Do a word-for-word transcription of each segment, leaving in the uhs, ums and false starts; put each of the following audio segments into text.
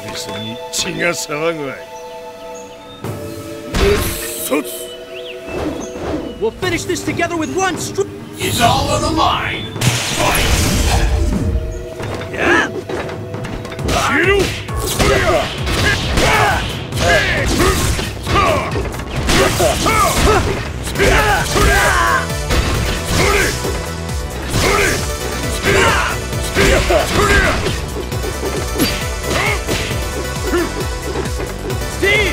そに血が騒ぐわい。 We'll finish this together with one str- It's all on the line. Fight. Yeah. Hero. Steve.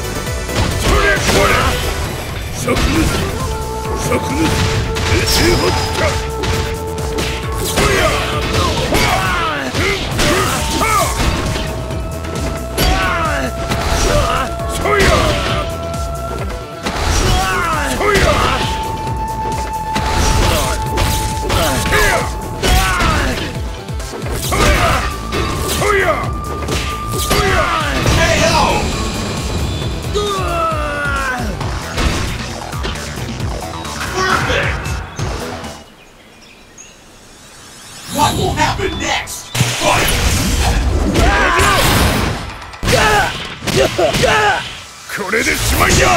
What will happen next? Fight! これでしまいだ。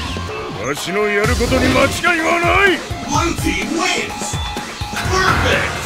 わしのやることに間違いはない。 Blue team wins! Perfect!